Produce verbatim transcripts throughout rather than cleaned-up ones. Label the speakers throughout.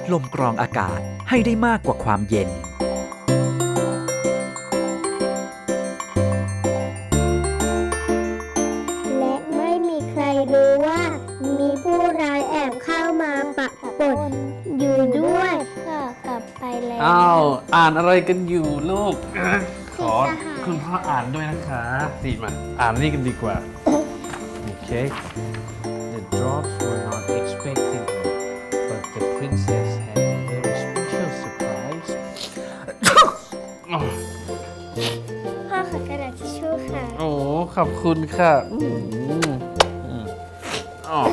Speaker 1: ลมกรองอากาศให้ได้มากกว่าความเย็น
Speaker 2: และไม่มีใครรู้ว่ามีผู้ร้ายแอบเข้ามาปะปนอยู่ด้วยก็กลับไปแล้ว
Speaker 3: อ้าวอ่านอะไรกันอยู่ลูกขอคุณพ่ออ่านด้วยนะคะดีมาอ่านนี่กันดีกว่าโอเค The dwarfs were not expecting her but the princess had a very special surprise
Speaker 2: พ่อขอกระดาษทิชชู่ค่ะ
Speaker 3: โอ้ขอบคุณค่ะอ๋อ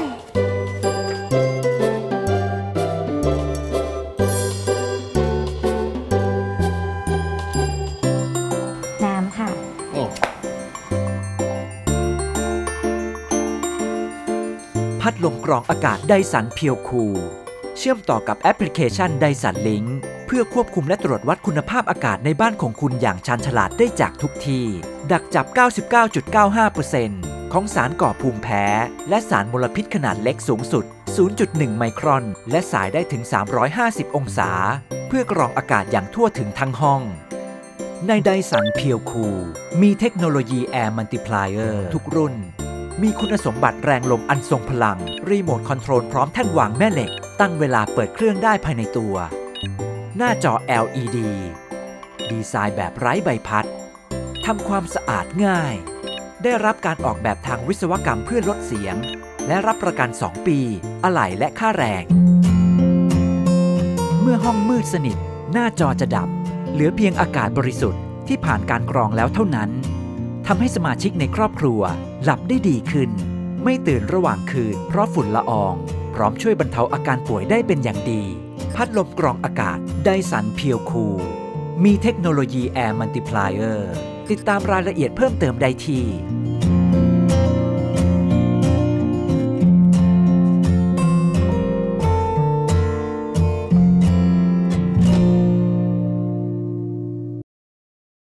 Speaker 2: น้ำค่ะ
Speaker 1: พัดลมกรองอากาศไดสันเพียวคูลเชื่อมต่อกับแอปพลิเคชันไดสันลิงก์เพื่อควบคุมและตรวจวัดคุณภาพอากาศในบ้านของคุณอย่างชาญฉลาดได้จากทุกที่ดักจับ เก้าสิบเก้าจุดเก้าห้าเปอร์เซ็นต์ ของสารก่อภูมิแพ้และสารมลพิษขนาดเล็กสูงสุด ศูนย์จุดหนึ่ง ไมครอนและสายได้ถึง สามร้อยห้าสิบ องศาเพื่อกรองอากาศอย่างทั่วถึงทั้งห้องในไดสันเพียวคูลมีเทคโนโลยี Air Multiplier ทุกรุ่นมีคุณสมบัติแรงลมอันทรงพลังรีโมทคอนโทรลพร้อมแท่นวางแม่เหล็กตั้งเวลาเปิดเครื่องได้ภายในตัวหน้าจอ แอล อี ดี ดีไซน์แบบไร้ใบพัดทำความสะอาดง่ายได้รับการออกแบบทางวิศวกรรมเพื่อลดเสียงและรับประกัน สอง ปีอะไหล่และค่าแรงเมื่อห้องมืดสนิทหน้าจอจะดับเหลือเพียงอากาศบริสุทธิ์ที่ผ่านการกรองแล้วเท่านั้นทำให้สมาชิกในครอบครัวหลับได้ดีขึ้นไม่ตื่นระหว่างคืนเพราะฝุ่นละอองพร้อมช่วยบรรเทาอาการป่วยได้เป็นอย่างดีพัดลมกรองอากาศไดสันเพียวคูลมีเทคโนโลยี Air Multiplier ติดตามรายละเอียดเพิ่มเติมได้ที่